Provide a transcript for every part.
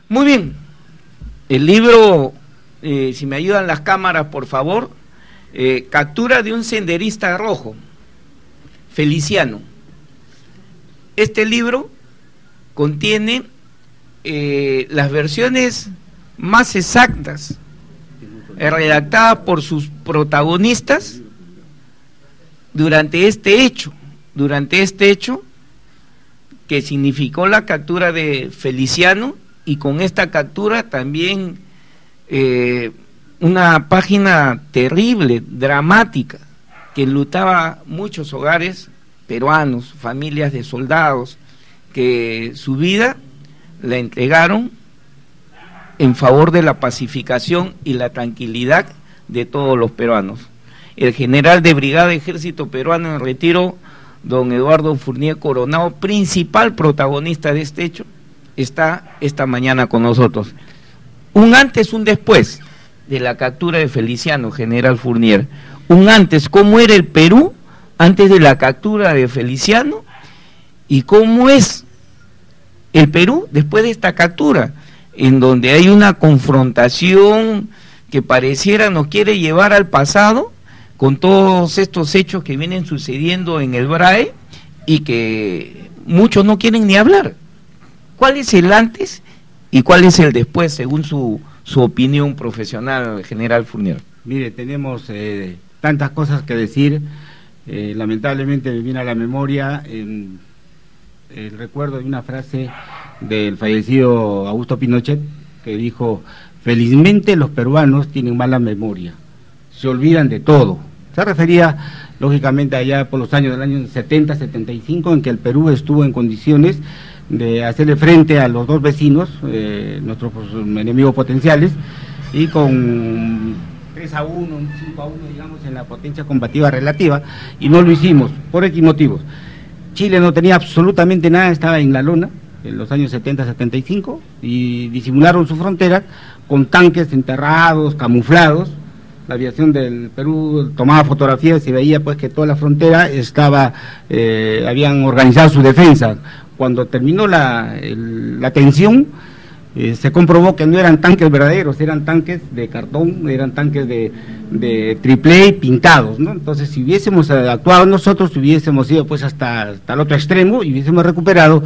Muy bien, el libro, si me ayudan las cámaras por favor, Captura de un senderista rojo, Feliciano. Este libro contiene las versiones más exactas, redactadas por sus protagonistas durante este hecho que significó la captura de Feliciano, y con esta captura también una página terrible, dramática, que enlutaba muchos hogares peruanos, familias de soldados, que su vida la entregaron en favor de la pacificación y la tranquilidad de todos los peruanos. El general de brigada Ejército Peruano en retiro, don Eduardo Fournier Coronado, principal protagonista de este hecho, está esta mañana con nosotros. Un antes, un después de la captura de Feliciano, general Fournier. Un antes, cómo era el Perú antes de la captura de Feliciano, y cómo es el Perú después de esta captura, en donde hay una confrontación que pareciera nos quiere llevar al pasado, con todos estos hechos que vienen sucediendo en el BRAE y que muchos no quieren ni hablar. ¿Cuál es el antes y cuál es el después, según su opinión profesional, general Fournier? Mire, tenemos tantas cosas que decir. Lamentablemente me viene a la memoria el recuerdo de una frase del fallecido Augusto Pinochet, que dijo: felizmente los peruanos tienen mala memoria, se olvidan de todo. Se refería lógicamente allá por los años del año 70, 75, en que el Perú estuvo en condiciones de hacerle frente a los dos vecinos, nuestros enemigos potenciales, y con 3-1, 5-1, digamos, en la potencia combativa relativa, y no lo hicimos, por X motivos. Chile no tenía absolutamente nada, estaba en la lona, en los años 70, 75, y disimularon su frontera con tanques enterrados, camuflados. La aviación del Perú tomaba fotografías y veía pues que toda la frontera estaba, habían organizado su defensa. Cuando terminó la tensión, se comprobó que no eran tanques verdaderos, eran tanques de cartón, eran tanques de triple A pintados, ¿no? Entonces, si hubiésemos actuado nosotros, hubiésemos ido pues hasta el otro extremo y hubiésemos recuperado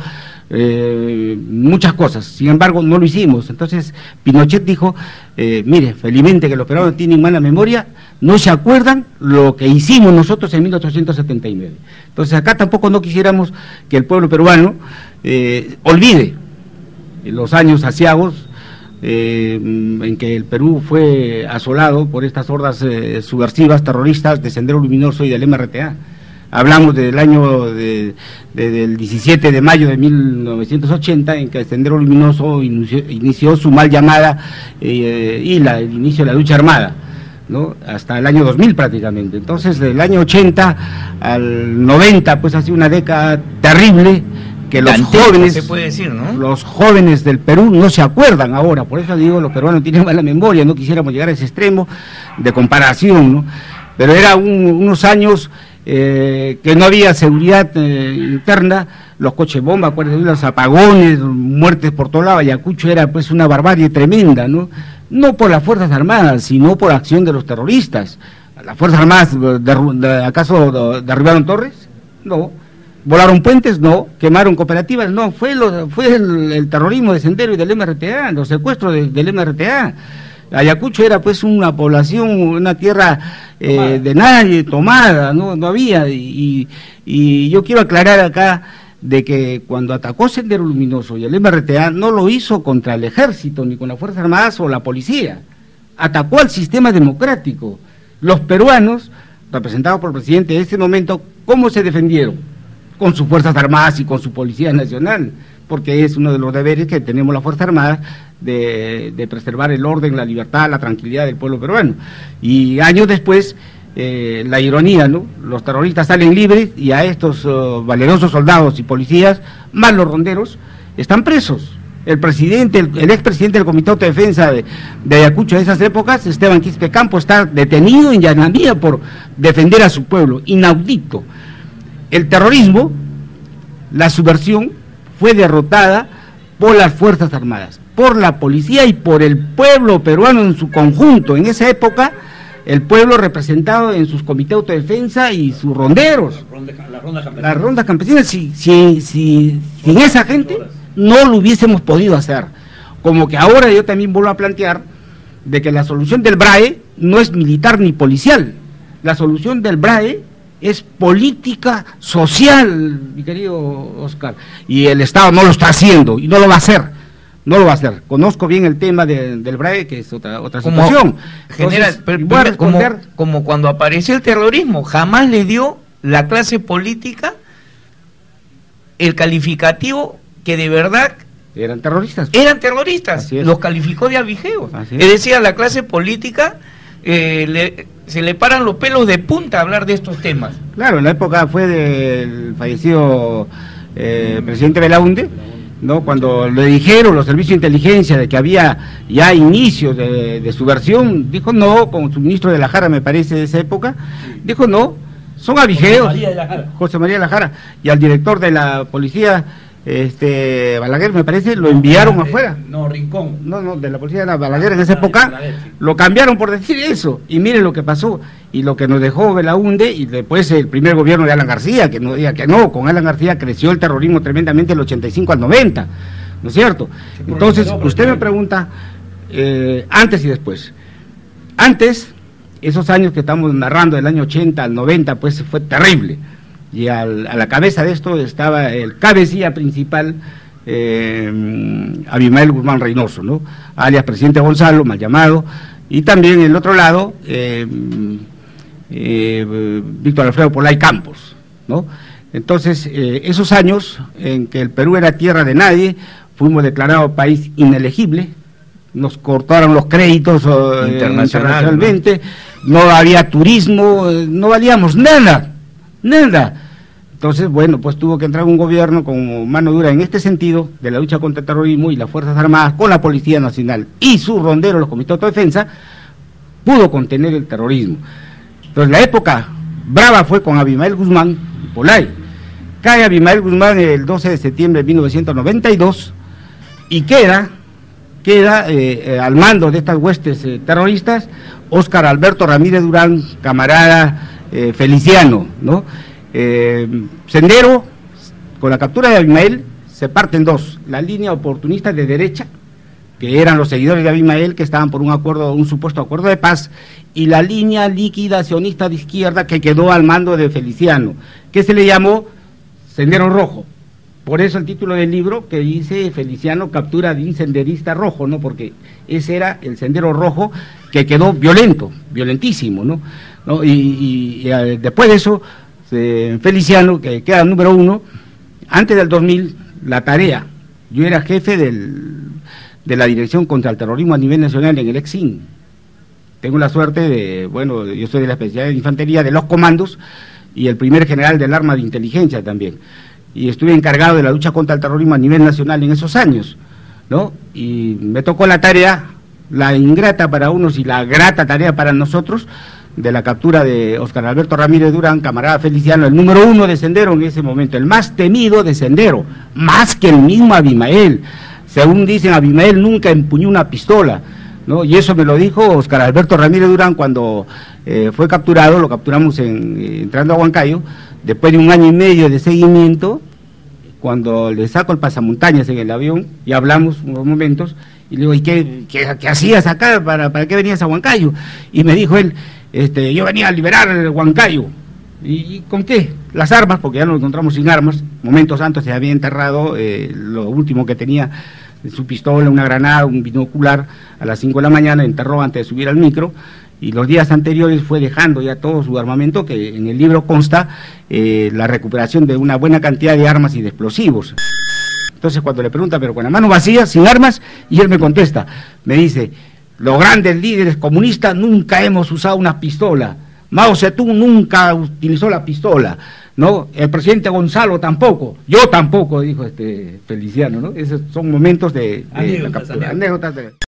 muchas cosas. Sin embargo, no lo hicimos. Entonces, Pinochet dijo, mire, felizmente que los peruanos tienen mala memoria, no se acuerdan lo que hicimos nosotros en 1879. Entonces, acá tampoco no quisiéramos que el pueblo peruano olvide los años aciagos en que el Perú fue asolado por estas hordas subversivas, terroristas de Sendero Luminoso y del MRTA. Hablamos del año del 17 de mayo de 1980, en que el Sendero Luminoso inició su mal llamada el inicio de la lucha armada, ¿no? Hasta el año 2000 prácticamente. Entonces, del año 80 al 90, pues ha sido una década terrible, que los jóvenes, se puede decir, ¿no? Los jóvenes del Perú no se acuerdan ahora. Por eso digo, los peruanos tienen mala memoria, no quisiéramos llegar a ese extremo de comparación, ¿no? Pero era unos años que no había seguridad interna, los coches bomba, acuérdense, los apagones, muertes por todo lado. Ayacucho era pues una barbarie tremenda, ¿no? No por las Fuerzas Armadas, sino por acción de los terroristas. ¿Las Fuerzas Armadas acaso derribaron torres? No. ¿Volaron puentes? No. ¿Quemaron cooperativas? No. Fue el terrorismo de Sendero y del MRTA, los secuestros del MRTA. Ayacucho era pues una población, una tierra de nadie, tomada, no había, y yo quiero aclarar acá de que cuando atacó Sendero Luminoso y el MRTA no lo hizo contra el ejército, ni con las Fuerzas Armadas o la policía, atacó al sistema democrático. Los peruanos, representados por el presidente de ese momento, ¿cómo se defendieron? Con sus Fuerzas Armadas y con su Policía Nacional, porque es uno de los deberes que tenemos las Fuerzas Armadas, de preservar el orden, la libertad, la tranquilidad del pueblo peruano. Y años después, la ironía, ¿no? Los terroristas salen libres y a estos valerosos soldados y policías, más los ronderos, están presos. El presidente, el expresidente del Comité de Defensa de Ayacucho de esas épocas, Esteban Quispe Campo, está detenido en Llanandía por defender a su pueblo. Inaudito. El terrorismo, la subversión, fue derrotada por las Fuerzas Armadas. por la policía y por el pueblo peruano en su conjunto. En esa época, el pueblo representado en sus comités de autodefensa y sus ronderos. Las rondas campesinas, si sin esa gente no lo hubiésemos podido hacer. Como que ahora yo también vuelvo a plantear de que la solución del BRAE no es militar ni policial. La solución del BRAE es política social, mi querido Oscar. Y el Estado no lo está haciendo y no lo va a hacer. No lo va a hacer. Conozco bien el tema del BRAE, que es otra situación. General, como cuando apareció el terrorismo, jamás le dio la clase política el calificativo que de verdad eran terroristas. Los calificó de avigeos. Es decir, a la clase política se le paran los pelos de punta a hablar de estos temas. Claro, en la época fue del fallecido presidente Belaúnde, ¿no? Cuando le dijeron los servicios de inteligencia de que había ya inicios de subversión, dijo no, con su ministro de la Jara, me parece, de esa época, dijo no, son avigeos. José María de la Jara. Y al director de la policía, Balaguer, me parece, lo enviaron afuera. No, Rincón. No, de la policía de la Balaguer en esa época, lo cambiaron por decir eso. Y miren lo que pasó, y lo que nos dejó Belaúnde, y después el primer gobierno de Alan García, que no diga que no, con Alan García creció el terrorismo tremendamente del 85 al 90, ¿no es cierto? Entonces, usted me pregunta, antes y después. Antes, esos años que estamos narrando, del año 80 al 90, pues fue terrible. Y a la cabeza de esto estaba el cabecilla principal, Abimael Guzmán Reynoso, ¿no? Alias presidente Gonzalo, mal llamado, y también el otro lado, Víctor Alfredo Polay Campos, ¿no? Entonces, esos años en que el Perú era tierra de nadie, fuimos declarados país inelegible, nos cortaron los créditos internacionalmente, ¿no? No había turismo, no valíamos nada. Entonces, bueno, pues tuvo que entrar un gobierno con mano dura en este sentido de la lucha contra el terrorismo, y las Fuerzas Armadas con la Policía Nacional y sus ronderos, los comités de autodefensa, pudo contener el terrorismo. Entonces, la época brava fue con Abimael Guzmán y Polay. Cae Abimael Guzmán el 12 de septiembre de 1992 y queda al mando de estas huestes terroristas Óscar Alberto Ramírez Durán, camarada Feliciano, ¿no? Sendero, con la captura de Abimael, se parte en dos: la línea oportunista de derecha, que eran los seguidores de Abimael, que estaban por un supuesto acuerdo de paz, y la línea liquidacionista de izquierda, que quedó al mando de Feliciano, que se le llamó Sendero Rojo. Por eso el título del libro, que dice Feliciano captura de un senderista rojo, ¿no? Porque ese era el Sendero Rojo, que quedó violentísimo, ¿no? Y después de eso, Feliciano, que queda número 1, antes del 2000, la tarea, yo era jefe de la Dirección contra el Terrorismo a nivel nacional en el EXIN. Tengo la suerte de, bueno, yo soy de la especialidad de infantería de los comandos y el primer general del arma de inteligencia también. Y estuve encargado de la lucha contra el terrorismo a nivel nacional en esos años, ¿no? Y me tocó la tarea, la ingrata para unos y la grata tarea para nosotros, de la captura de Óscar Alberto Ramírez Durán, camarada Feliciano, el número 1 de Sendero en ese momento, el más temido de Sendero, más que el mismo Abimael. Según dicen, Abimael nunca empuñó una pistola, ¿no? Y eso me lo dijo Óscar Alberto Ramírez Durán cuando fue capturado. Lo capturamos entrando a Huancayo, después de 1 año y medio de seguimiento, cuando le saco el pasamontañas en el avión y hablamos unos momentos, y le digo, ¿y qué hacías acá? ¿Para qué venías a Huancayo? Y me dijo él, yo venía a liberar el Huancayo. ¿Y con qué? Las armas, porque ya nos encontramos sin armas. Momentos antes se había enterrado lo último que tenía, su pistola, una granada, un binocular. A las 5 de la mañana enterró antes de subir al micro, y los días anteriores fue dejando ya todo su armamento, que en el libro consta la recuperación de una buena cantidad de armas y de explosivos. Entonces, cuando le pregunta, pero con la mano vacía, sin armas, y él me contesta, me dice, los grandes líderes comunistas nunca hemos usado una pistola, Mao Zedong nunca utilizó la pistola, ¿no? El presidente Gonzalo tampoco, yo tampoco, dijo Feliciano, ¿no? Esos son momentos de la captura, anécdotas de...